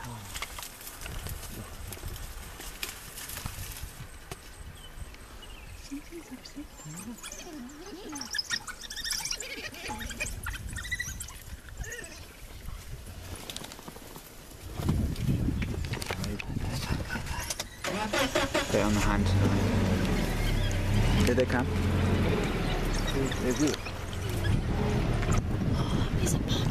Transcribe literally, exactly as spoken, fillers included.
Something's upset them. They're on the hunt. Here they come. They will. Oh, he's a puppy.